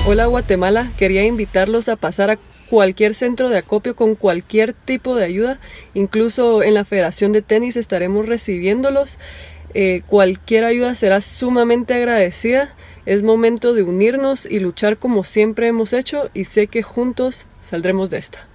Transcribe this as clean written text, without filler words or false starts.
Hola Guatemala, quería invitarlos a pasar a cualquier centro de acopio con cualquier tipo de ayuda, incluso en la Federación de Tenis estaremos recibiéndolos. Cualquier ayuda será sumamente agradecida. Es momento de unirnos y luchar como siempre hemos hecho y sé que juntos saldremos de esta.